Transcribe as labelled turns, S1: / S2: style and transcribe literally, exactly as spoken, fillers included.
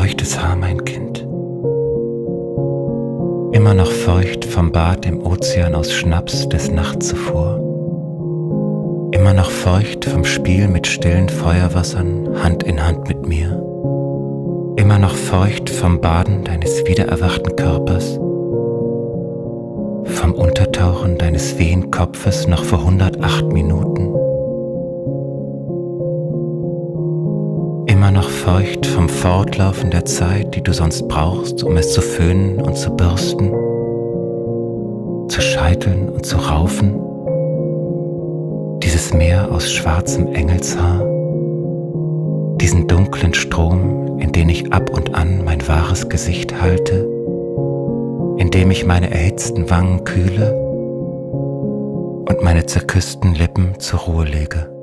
S1: feuchtes Haar, mein Kind. Immer noch feucht vom Bad im Ozean aus Schnaps des Nachts zuvor. Immer noch feucht vom Spiel mit stillen Feuerwassern, Hand in Hand mit mir. Immer noch feucht vom Baden deines wiedererwachten Körpers, vom Untertauchen deines wehen Kopfes noch vor hundertacht Minuten. Immer noch feucht vom Fortlaufen der Zeit, die du sonst brauchst, um es zu föhnen und zu bürsten, zu scheiteln und zu raufen. Dieses Meer aus schwarzem Engelshaar, diesen dunklen Strom, in den ich ab und an mein wahres Gesicht halte, in dem ich meine erhitzten Wangen kühle und meine zerküssten Lippen zur Ruhe lege.